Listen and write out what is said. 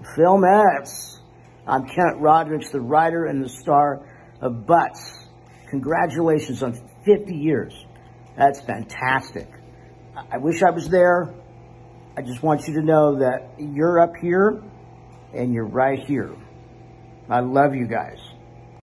Filmets. I'm Kent Rodricks, the writer and the star of BUTTS. Congratulations on 50 years. That's fantastic. I wish I was there. I just want you to know that you're up here and you're right here. I love you guys.